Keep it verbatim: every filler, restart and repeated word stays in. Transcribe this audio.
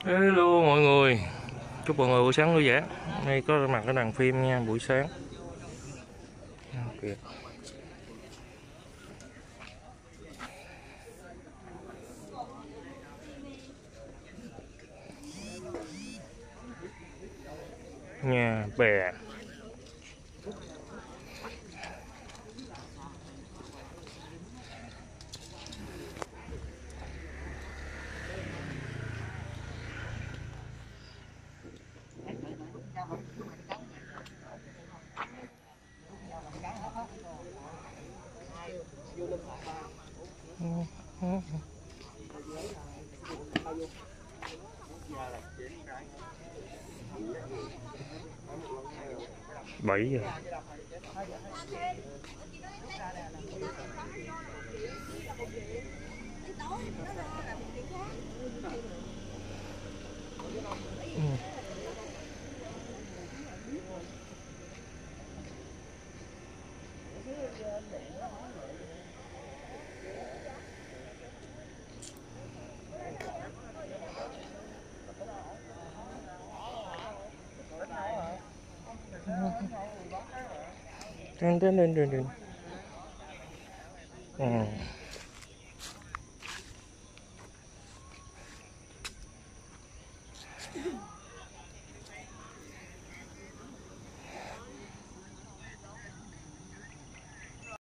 Hello mọi người, chúc mọi người buổi sáng vui vẻ. Đây có mặt ở đoàn phim nha, buổi sáng. Kìa. Nhà bè. bảy giờ. Ừ. Trên trên trên trên trên. Ừ.